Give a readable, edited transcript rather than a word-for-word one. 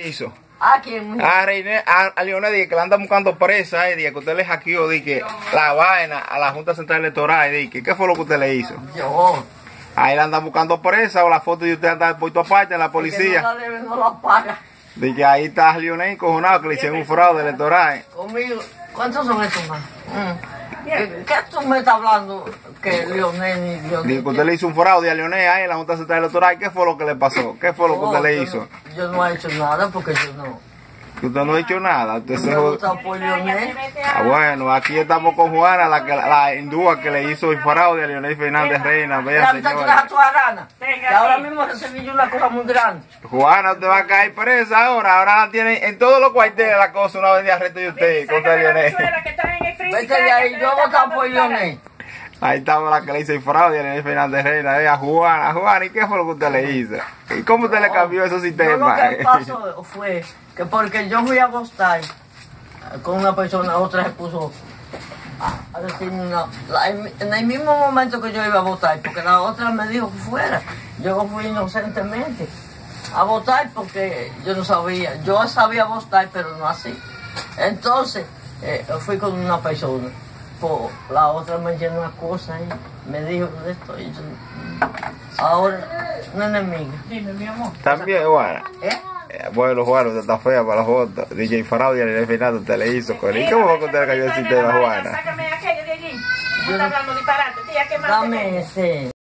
Hizo. ¿A quién? A Leonel dije que la andan buscando presa, dije que usted le hackeó, dije la vaina a la Junta Central Electoral, dije, ¿qué fue lo que usted le hizo? Yo. Ahí la andan buscando presa o la foto de usted anda puesto aparte en la policía. No la debe, no la paga. Dije, ahí está Leonel encojonado que le hicieron un fraude electoral. Conmigo, ¿cuántos son estos más? ¿Qué tú me estás hablando que Leonel ni Leonel? Dije que usted le hizo un fraude a Leonel ahí en la Junta Central Electoral. ¿Qué fue lo que le pasó? ¿Qué fue lo que usted le hizo? Yo no he hecho nada porque yo no. Usted no ha hecho nada. Usted se... Me gusta por Leonel. Bueno, aquí estamos con Juana, la hindúa que le hizo el fraude a Leonel Fernández Reina. Vea, señora. Que ahora mismo recibí yo una cosa muy grande. Juana, usted va a caer presa ahora. Ahora la tienen en todos los cuarteles la cosa, una vez de arresto de usted contra Leonel. Vete de ahí, yo voy a votar por Leonel. Ahí estaba la que le hizo el fraude a Leonel Fernández Reina. Vea, Juana, ¿y qué fue lo que usted le hizo? ¿Y cómo usted le cambió esos sistemas? Lo que pasó fue que porque yo fui a votar con una persona, otra se puso a decirme en el mismo momento que yo iba a votar, porque la otra me dijo que fuera. Yo fui inocentemente a votar porque yo no sabía. Yo sabía votar, pero no así. Entonces, fui con una persona. Pues, la otra me llenó una cosa y me dijo de esto. Y yo, ahora, una enemiga. Dime, mi amor. También, Juana. Bueno, Juana, usted está fea para la foto. DJ Fraude y Leonel Fernández usted le hizo. ¿Y cómo fue que usted le cayó el sistema, Juana? Sácame aquello de allí. No está hablando disparate, tía, ¿qué más? Dame ese.